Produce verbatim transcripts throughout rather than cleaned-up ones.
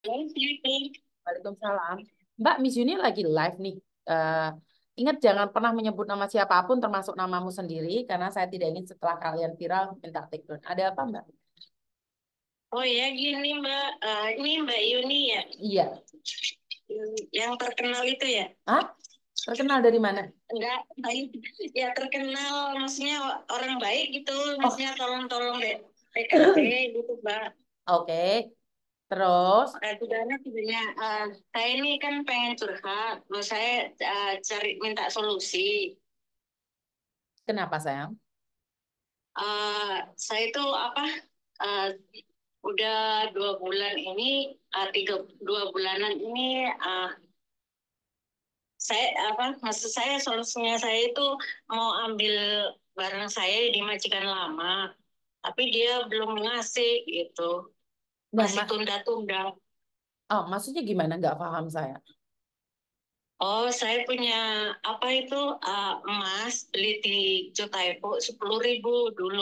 Waalaikumsalam. Mbak, Miss Yuni lagi live nih. Eh, ingat jangan pernah menyebut nama siapapun termasuk namamu sendiri karena saya tidak ingin setelah kalian viral minta take down. Ada apa, Mbak? Oh ya gini Mbak, Eh, ini Mbak Yuni ya, Iya. yang terkenal itu ya? Hah? Terkenal dari mana? Enggak, baik. Ya terkenal, maksudnya orang baik gitu, Oh, maksudnya tolong-tolong deh P K B gitu Mbak. oke. Terus, Eh, Sebenarnya sebenarnya eh, saya ini kan pengen curhat, terus saya eh, cari minta solusi. kenapa sayang? Eh, saya itu apa? eh, udah dua bulan ini, eh, tiga dua bulanan ini eh, saya apa maksud saya solusinya saya itu mau ambil barang saya di majikan lama tapi dia belum ngasih gitu, Nah, masih Mak, tunda-tunda. oh, maksudnya gimana? Nggak paham saya. Oh, saya punya apa itu uh, emas beli di Jotaipo sepuluh ribu dulu.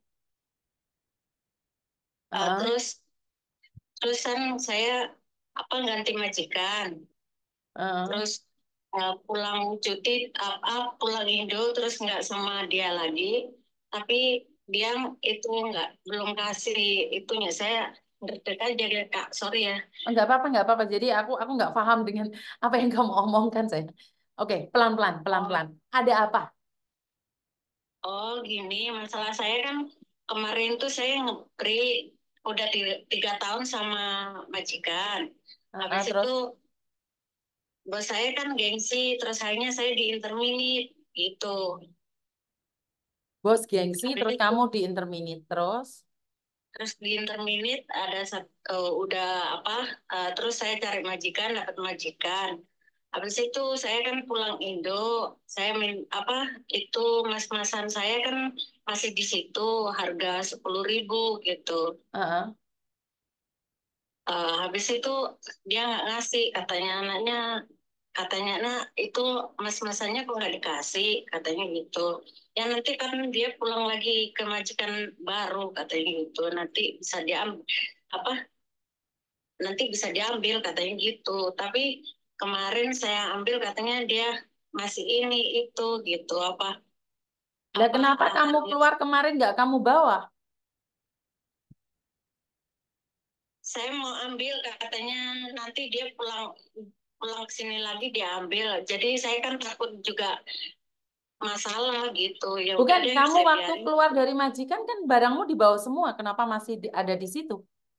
Uh, Ah, terus terusan saya apa ganti majikan, ah. terus uh, pulang cuti apa pulang Indo terus nggak sama dia lagi, tapi dia itu nggak belum kasih itunya. Saya ngerdek aja ya Kak, sorry ya. Nggak apa-apa, nggak apa-apa. Jadi aku aku nggak paham dengan apa yang kamu omongkan saya. Oke, pelan-pelan, oh pelan-pelan. Ada apa? oh gini, masalah saya kan kemarin tuh saya ngepri udah tiga, tiga tahun sama majikan. Ah, Habis ah, itu terus bos saya kan gengsi, terus akhirnya saya di interminit gitu. bos gengsi, Habis terus itu kamu di interminate terus. terus di interminit ada sat- eh, udah apa eh, terus saya cari majikan, dapat majikan. Habis itu saya kan pulang Indo, saya min, apa itu mas-masan saya kan masih di situ harga sepuluh ribu gitu. Ah, Eh, habis itu dia nggak ngasih, katanya anaknya, katanya nak itu mas-masannya kok nggak dikasih, katanya gitu. Ya nanti kan dia pulang lagi ke majikan baru, katanya gitu, nanti bisa diambil apa nanti bisa diambil katanya gitu. Tapi kemarin saya ambil katanya dia masih ini itu gitu apa lah apa kenapa ah, kamu keluar kemarin nggak kamu bawa? saya mau ambil katanya nanti dia pulang pulang ke sini lagi diambil. Jadi saya kan takut juga masalah gitu. Ya udah Bukan, deh kamu saya waktu biarin. keluar dari majikan kan barangmu dibawa semua. Kenapa masih di- ada di situ?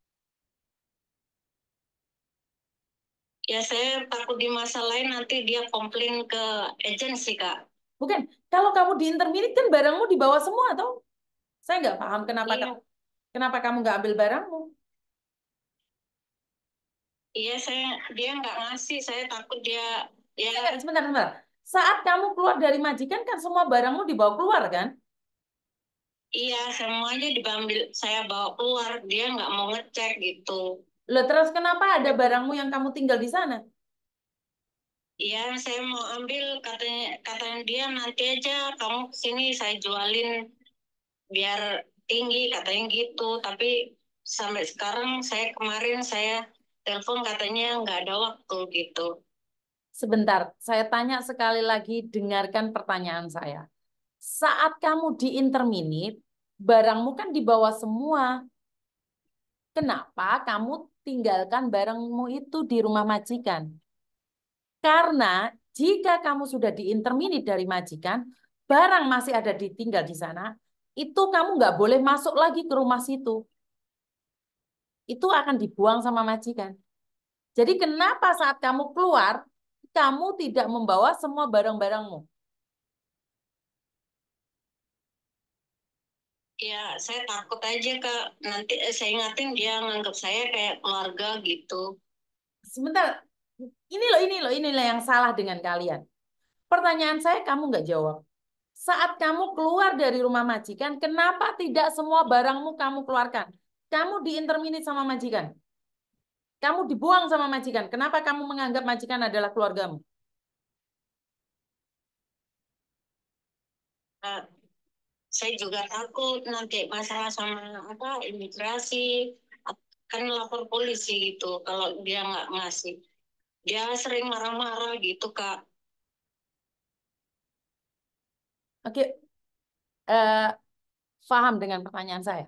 Ya saya takut di masa lain nanti dia komplain ke agensi Kak. Bukan, kalau kamu di intermediate kan barangmu dibawa semua, atau? Saya nggak paham kenapa ka- Iya, kenapa kamu nggak ambil barangmu. iya saya dia nggak ngasih. Saya takut dia ya. Enggak, sebentar, sebentar. Saat kamu keluar dari majikan kan semua barangmu dibawa keluar kan? Iya, semuanya diambil, saya bawa keluar, dia nggak mau ngecek gitu. Loh, terus kenapa ada barangmu yang kamu tinggal di sana? Iya, saya mau ambil, katanya katanya dia nanti aja kamu kesini saya jualin biar tinggi, katanya gitu. Tapi sampai sekarang saya kemarin saya telepon katanya nggak ada waktu gitu. Sebentar, saya tanya sekali lagi, dengarkan pertanyaan saya. Saat kamu di interminate, barangmu kan dibawa semua. Kenapa kamu tinggalkan barangmu itu di rumah majikan? Karena jika kamu sudah diinterminate dari majikan, barang masih ada ditinggal di sana, itu kamu nggak boleh masuk lagi ke rumah situ. Itu akan dibuang sama majikan. Jadi kenapa saat kamu keluar, kamu tidak membawa semua barang-barangmu? Ya, saya takut aja Kak, nanti eh, saya ingatin dia nganggap saya kayak keluarga gitu. Sebentar, ini loh, ini loh, inilah yang salah dengan kalian. Pertanyaan saya kamu nggak jawab. Saat kamu keluar dari rumah majikan, kenapa tidak semua barangmu kamu keluarkan? Kamu diinterminate sama majikan. Kamu dibuang sama majikan. Kenapa kamu menganggap majikan adalah keluargamu? Nah, saya juga takut nanti masalah sama apa imigrasi. kan lapor polisi gitu kalau dia nggak ngasih. Dia sering marah-marah gitu, Kak. Oke, eh, paham dengan pertanyaan saya?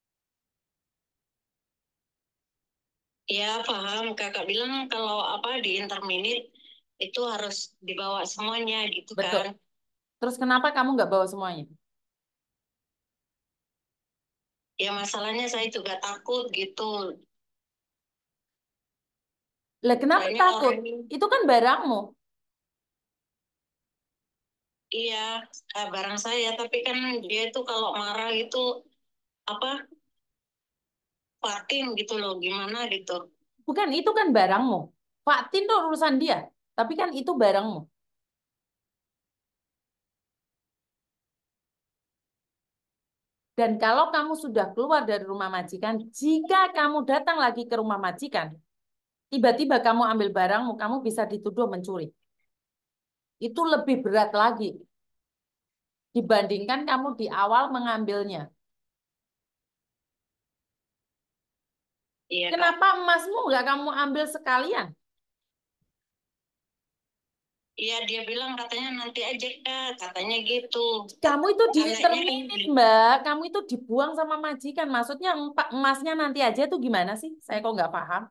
Ya, paham. Kakak bilang kalau apa di interminit itu harus dibawa semuanya gitu Betul. kan. Terus kenapa kamu nggak bawa semuanya? Ya masalahnya saya juga takut gitu. Lah kenapa Soalnya takut? orang Itu kan barangmu. iya eh, barang saya, tapi kan dia itu kalau marah itu apa Fatin gitu loh, gimana gitu. Bukan, itu kan barangmu. Pak Tin tuh urusan dia. Tapi kan itu barangmu. Dan kalau kamu sudah keluar dari rumah majikan, jika kamu datang lagi ke rumah majikan, tiba-tiba kamu ambil barangmu, kamu bisa dituduh mencuri. Itu lebih berat lagi dibandingkan kamu di awal mengambilnya. Iya Kak. Kenapa emasmu nggak kamu ambil sekalian? Iya dia bilang katanya nanti aja Kak, katanya gitu. Kamu itu Anaknya diinterminate, Mbak. Kamu itu dibuang sama majikan. Maksudnya empa- emasnya nanti aja itu gimana sih? Saya kok nggak paham.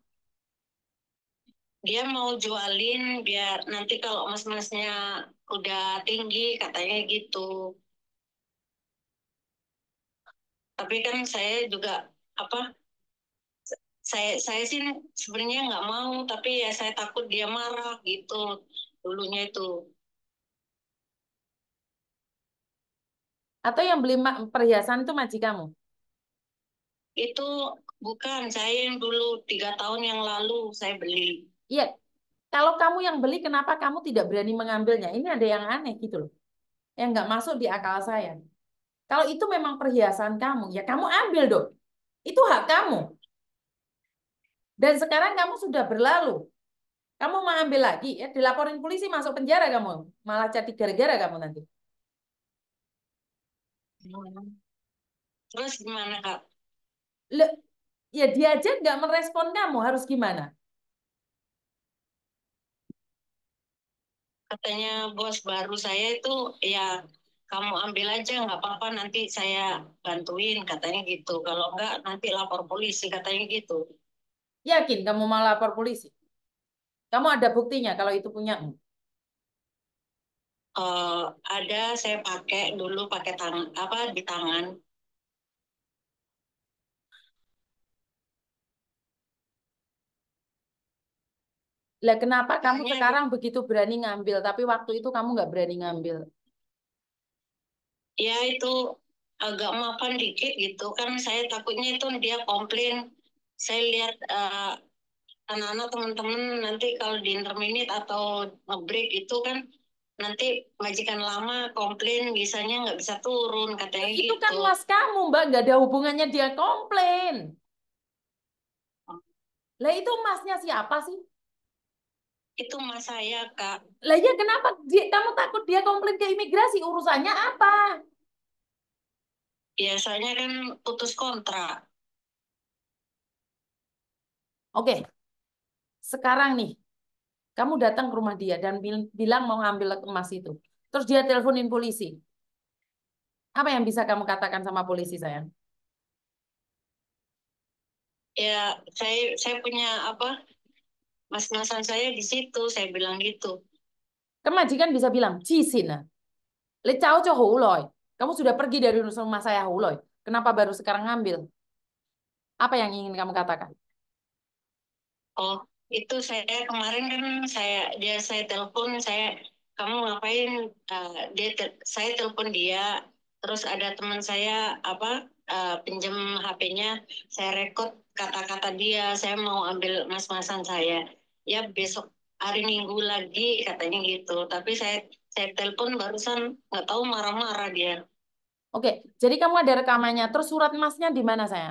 dia mau jualin biar nanti kalau mas-masnya udah tinggi katanya gitu. Tapi kan saya juga apa saya saya sih sebenarnya nggak mau, tapi ya saya takut dia marah gitu dulunya itu. Atau yang beli ma- perhiasan itu majikamu? Itu bukan saya yang dulu tiga tahun yang lalu saya beli. Iya. Kalau kamu yang beli, kenapa kamu tidak berani mengambilnya? Ini ada yang aneh gitu loh. Yang nggak masuk di akal saya. Kalau itu memang perhiasan kamu, ya kamu ambil dong. Itu hak kamu. Dan sekarang kamu sudah berlalu. Kamu mau ambil lagi, ya dilaporin polisi masuk penjara kamu. Malah jadi gara-gara kamu nanti. Hmm. Terus gimana Kak? Le- ya dia aja nggak merespon kamu, harus gimana? Katanya bos baru saya itu ya kamu ambil aja nggak apa-apa nanti saya bantuin katanya gitu. Kalau enggak nanti lapor polisi katanya gitu. Yakin kamu mau lapor polisi? Kamu ada buktinya kalau itu punyamu. Eh, ada saya pakai dulu pakai tangan apa di tangan. Lah kenapa kamu Soalnya sekarang begitu berani ngambil, tapi waktu itu kamu nggak berani ngambil? ya itu agak mapan dikit gitu kan saya takutnya itu dia komplain. Saya lihat eh, anak-anak teman-teman nanti kalau di interminate atau ngebreak itu kan nanti majikan lama komplain bisanya nggak bisa turun katanya Itu kan gitu. mas kamu, Mbak, nggak ada hubungannya dia komplain. Lah itu masnya siapa sih? Itu mas saya Kak. Lah ya kenapa dia, kamu takut dia komplain ke imigrasi? Urusannya apa? Biasanya kan putus kontrak. Oke, sekarang nih, kamu datang ke rumah dia dan bil- bilang mau ngambil emas itu. Terus dia teleponin polisi. Apa yang bisa kamu katakan sama polisi, sayang? Ya saya saya punya apa mas-masan saya di situ saya bilang gitu. Kemajikan bisa bilang, Cisina, le cao cho hủ lòi. Kamu sudah pergi dari rumah saya hủ lòi. Kenapa baru sekarang ngambil? Apa yang ingin kamu katakan? Oh, itu saya kemarin kan saya dia saya telepon saya kamu ngapain Eh, dia te- saya telepon dia terus ada teman saya apa eh, pinjam H P-nya saya rekod kata-kata dia saya mau ambil mas-masan saya ya besok hari Minggu lagi katanya gitu tapi saya saya telepon barusan nggak tahu marah-marah dia. Oke, jadi kamu ada rekamannya. Terus surat emasnya di mana, sayang?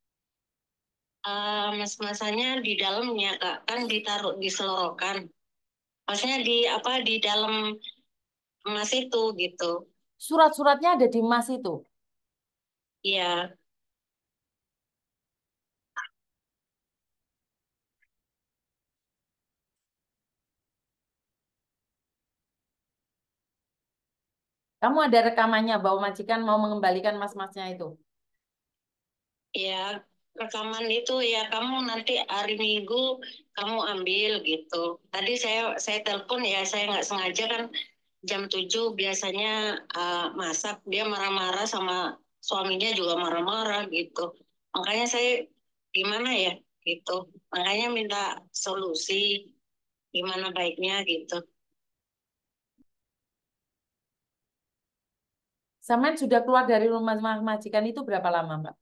Eh, mas-masannya di dalamnya Kak kan ditaruh di selorokan maksudnya di apa di dalam emas itu gitu. Surat-suratnya ada di emas itu. Iya, Kamu ada rekamannya bahwa majikan mau mengembalikan mas-masnya itu? Ya, rekaman itu ya kamu nanti hari Minggu kamu ambil gitu. Tadi saya saya telepon ya, saya nggak sengaja kan jam tujuh biasanya uh, masak, dia marah-marah sama suaminya juga marah-marah gitu. Makanya saya gimana ya gitu. Makanya minta solusi gimana baiknya gitu. Saman sudah keluar dari rumah majikan itu berapa lama, Mbak?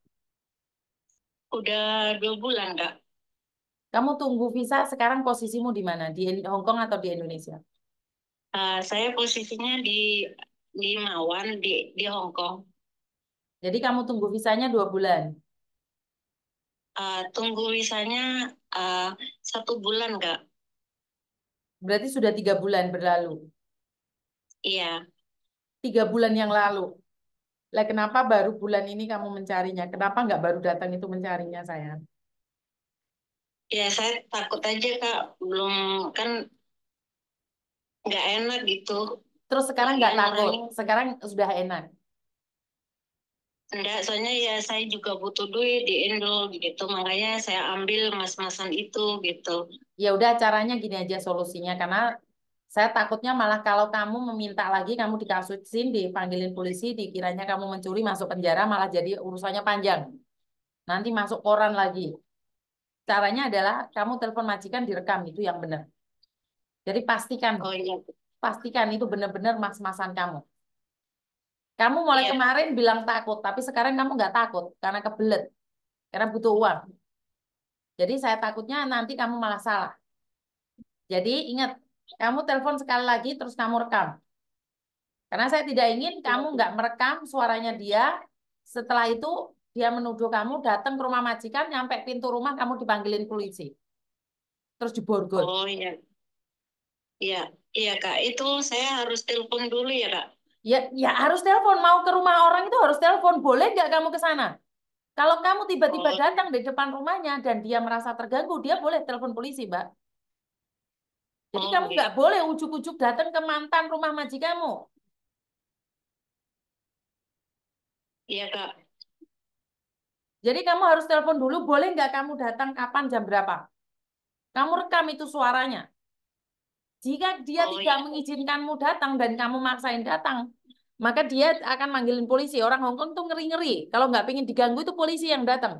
Udah dua bulan Kak. Kamu tunggu visa sekarang posisimu di mana? Di Hong Kong atau di Indonesia? Uh, saya posisinya di di Mawan di di Hong Kong. Jadi kamu tunggu visanya dua bulan. Uh, tunggu visanya uh, satu bulan Kak. Berarti sudah tiga bulan berlalu. Iya. Tiga bulan yang lalu. Lah kenapa baru bulan ini kamu mencarinya? Kenapa nggak baru datang itu mencarinya, sayang? Ya saya takut aja Kak, belum kan nggak enak gitu. Terus sekarang nggak Lagian takut. orangnya Sekarang sudah enak. enggak, soalnya ya saya juga butuh duit di Indo gitu, makanya saya ambil mas-masan itu gitu. Ya udah caranya gini aja solusinya karena saya takutnya malah kalau kamu meminta lagi kamu dikasusin, dipanggilin polisi, dikiranya kamu mencuri masuk penjara malah jadi urusannya panjang. Nanti masuk koran lagi. Caranya adalah kamu telepon majikan direkam itu yang benar. Jadi pastikan, Oh iya, pastikan itu benar-benar mas-masan kamu. Kamu mulai iya. kemarin bilang takut, tapi sekarang kamu nggak takut karena kebelet, karena butuh uang. Jadi saya takutnya nanti kamu malah salah. Jadi ingat, kamu telepon sekali lagi terus kamu rekam. Karena saya tidak ingin kamu nggak merekam suaranya dia. Setelah itu dia menuduh kamu datang ke rumah majikan, nyampe pintu rumah kamu dipanggilin polisi. Terus diborgol. Oh iya, iya, iya Kak. Itu saya harus telepon dulu ya Kak. Ya, ya harus telepon. Mau ke rumah orang itu harus telepon. Boleh nggak kamu ke sana? Kalau kamu tiba-tiba Oh, datang di depan rumahnya dan dia merasa terganggu, dia boleh telepon polisi, Mbak. Jadi oh kamu nggak gitu. boleh ujuk-ujuk datang ke mantan rumah majikanmu. Iya Kak. Jadi kamu harus telepon dulu, boleh nggak kamu datang kapan, jam berapa? Kamu rekam itu suaranya. Jika dia Oh tidak iya, mengizinkanmu datang dan kamu maksain datang, maka dia akan manggilin polisi. Orang Hong Kong tuh ngeri-ngeri. Kalau nggak pengen diganggu itu polisi yang datang.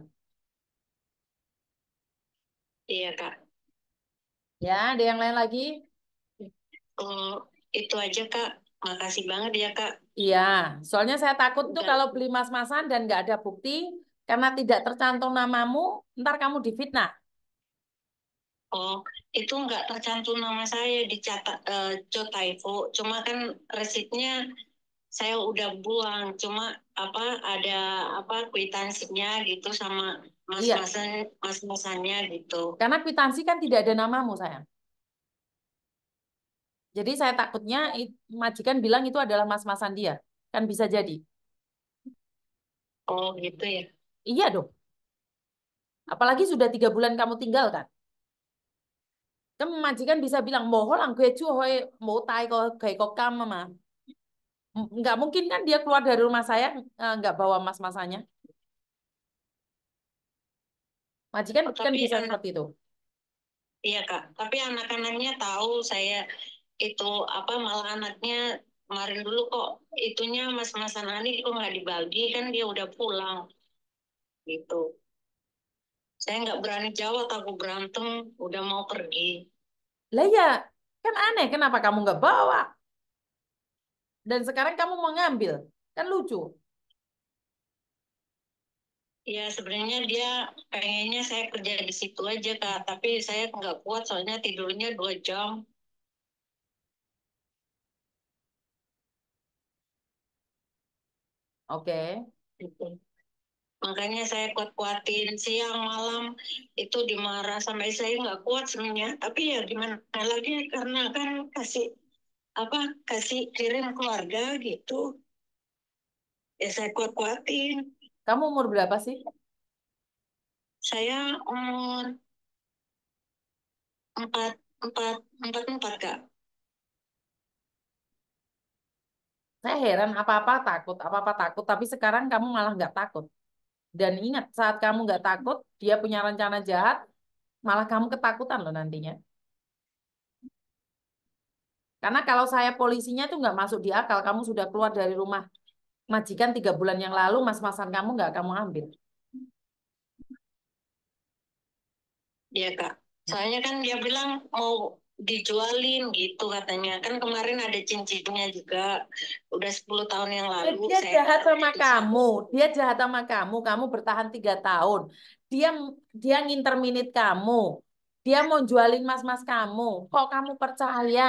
iya Kak. Ya, ada yang lain lagi? Oh, itu aja Kak. Makasih banget ya Kak. Iya, soalnya saya takut tuh Udah. kalau beli mas-masan dan nggak ada bukti, karena tidak tercantum namamu, ntar kamu difitnah. Oh, itu nggak tercantum nama saya di catat uh, Jotaifu. Cuma kan resitnya saya udah buang. Cuma apa ada apa kwitansinya gitu sama Iya, mas-masan mas-masannya gitu. karena kwitansi kan tidak ada namamu, sayang. Jadi saya takutnya i- majikan bilang itu adalah mas-masan dia. Kan bisa jadi. Oh gitu ya. Iya dong. Apalagi sudah tiga bulan kamu tinggal kan. Kan majikan bisa bilang, mau lang gue cu hoi mau tai ko gai ko kam mama. Nggak mungkin kan dia keluar dari rumah saya eh, nggak bawa mas-masannya. Majikan Oh, kan tapi bisa anak seperti itu. iya Kak. Tapi anak-anaknya tahu saya itu apa malah anaknya kemarin dulu kok itunya mas-masan Ani kok nggak dibagi kan dia udah pulang gitu. Saya nggak berani jawab, aku berantem, udah mau pergi. Lah ya, kan aneh kenapa kamu nggak bawa? Dan sekarang kamu mau ngambil. Kan lucu. Ya sebenarnya dia pengennya saya kerja di situ aja Kak, tapi saya nggak kuat soalnya tidurnya dua jam Oke. gitu. Makanya saya kuat-kuatin siang malam itu dimarah sampai saya nggak kuat sebenarnya. Tapi ya gimana lagi karena kan kasih apa kasih kirim keluarga gitu. Ya saya kuat-kuatin. Kamu umur berapa sih? Saya umur empat empat empat empat Kak. Saya heran apa-apa takut, apa-apa takut, tapi sekarang kamu malah nggak takut. Dan ingat, saat kamu nggak takut, dia punya rencana jahat, malah kamu ketakutan loh nantinya. Karena kalau saya polisinya itu nggak masuk di akal, kamu sudah keluar dari rumah majikan tiga bulan yang lalu, mas-masan kamu nggak kamu ambil. Iya Kak. Soalnya kan dia bilang mau dijualin gitu katanya. Kan kemarin ada cincinnya juga. Udah sepuluh tahun yang Eh, lalu dia saya jahat taruh sama di situ. kamu, dia jahat sama kamu, kamu bertahan tiga tahun. Dia dia nginterminate kamu, dia mau jualin mas-mas kamu. Kok kamu percaya?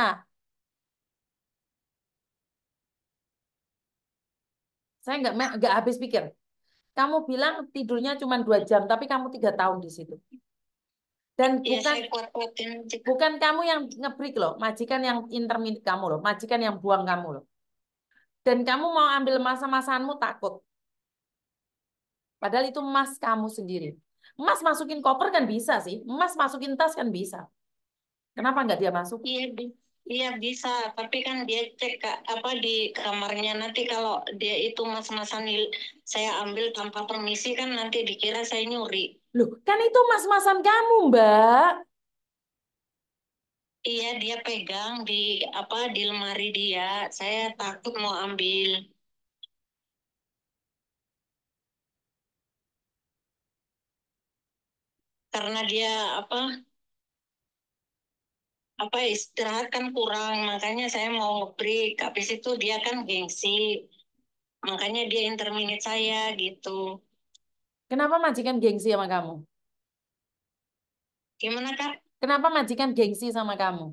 Saya nggak nggak habis pikir. Kamu bilang tidurnya cuma dua jam, tapi kamu tiga tahun di situ. Dan Iya bukan saya kuat-kuatin aja Kak. bukan kamu yang ngebreak loh, majikan yang intermittent kamu loh, majikan yang buang kamu loh. Dan kamu mau ambil masa-masaanmu takut. Padahal itu emas kamu sendiri. Emas masukin koper kan bisa sih, emas masukin tas kan bisa. Kenapa nggak dia masuk? Iya, bi- iya bisa. Tapi kan dia cek Kak, apa di kamarnya nanti kalau dia itu mas-masan il- saya ambil tanpa permisi kan nanti dikira saya nyuri. Loh, kan itu emas-masan kamu, Mbak. Iya dia pegang di apa di lemari dia. Saya takut mau ambil. Karena dia apa apa istirahat kan kurang, makanya saya mau ngebreak. Habis itu dia kan gengsi, makanya dia interminate saya gitu. Kenapa majikan gengsi sama kamu? Gimana Kak? Kenapa majikan gengsi sama kamu?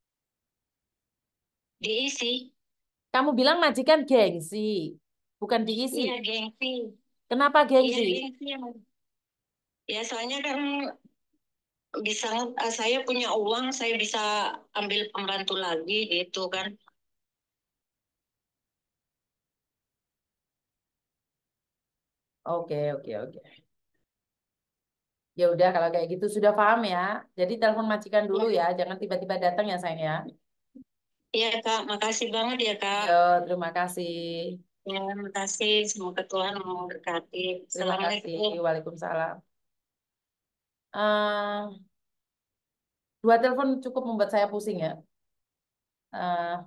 Diisi? Kamu bilang majikan gengsi, bukan diisi. Iya gengsi. Kenapa Iya gengsi? gengsi ya. Ya soalnya kan bisa eh, saya punya uang, saya bisa ambil pembantu lagi gitu kan. Oke, oke, oke. Ya udah kalau kayak gitu sudah paham ya. Jadi telepon majikan dulu Ya. ya, jangan tiba-tiba datang ya sayang ya. Iya Kak, makasih banget ya Kak. Yo, terima kasih. Ya, makasih. Semoga Tuhan memberkati. Terima kasih. Assalamualaikum. Waalaikumsalam. Eh, dua telepon cukup membuat saya pusing ya. Eh,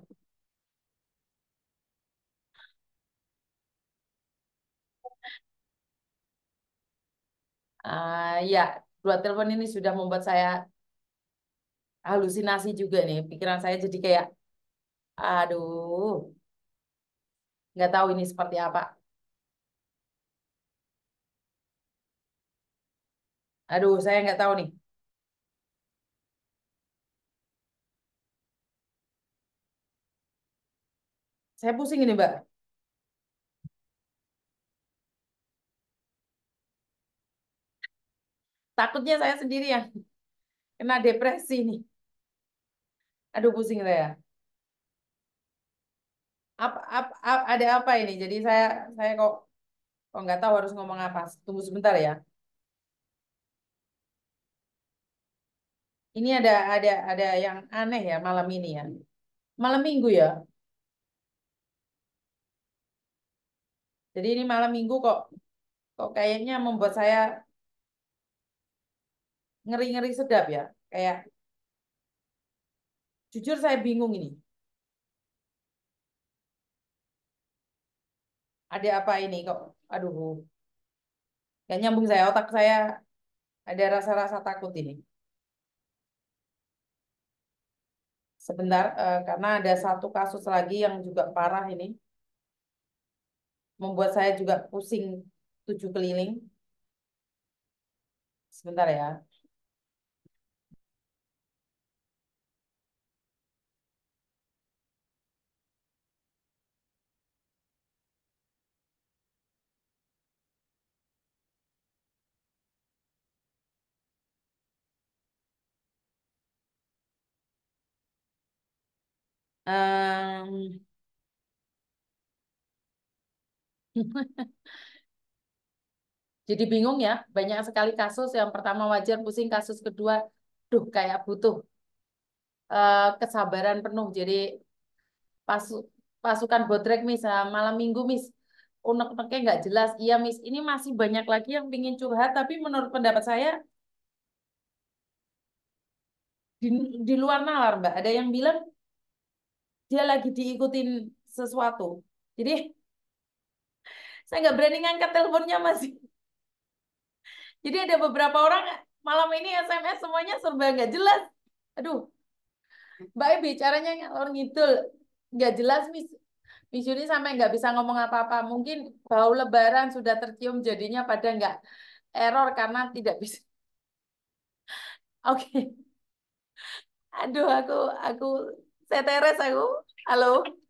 eh, ya, dua telepon ini sudah membuat saya halusinasi juga nih. Pikiran saya jadi kayak, aduh, nggak tahu ini seperti apa. Aduh, saya nggak tahu nih. Saya pusing ini, Mbak. Takutnya saya sendiri yang kena depresi nih. Aduh, pusing saya. Apa, apa, apa- ada apa ini? Jadi saya saya kok kok nggak tahu harus ngomong apa. Tunggu sebentar ya. Ini ada ada ada yang aneh ya malam ini ya. Malam minggu ya. Jadi ini malam minggu kok kok kayaknya membuat saya ngeri-ngeri sedap ya. Kayak jujur saya bingung ini. Ada apa ini kok? Aduh, nggak nyambung saya. Otak saya ada rasa-rasa takut ini. Sebentar, eh, karena ada satu kasus lagi yang juga parah ini. Membuat saya juga pusing tujuh keliling. Sebentar ya. Em, jadi bingung ya. Banyak sekali kasus. Yang pertama wajar pusing, kasus kedua, duh kayak butuh eh, kesabaran penuh. Jadi pas pasukan bodrek Miss, ah, malam minggu Miss. Unek-uneknya nggak jelas. Iya Miss, ini masih banyak lagi yang pingin curhat, tapi menurut pendapat saya di, di luar nalar Mbak. Ada yang bilang dia lagi diikutin sesuatu. Jadi saya nggak berani ngangkat teleponnya Mas. Jadi ada beberapa orang malam ini S M S semuanya serba nggak jelas. Aduh, Mbak E bicaranya ngalor ngidul. Nggak jelas, Miss. Miss Yuni sampai nggak bisa ngomong apa-apa. Mungkin bau lebaran sudah tercium jadinya pada nggak error karena tidak bisa. Oke. Aduh, aku aku seteres aku. Halo.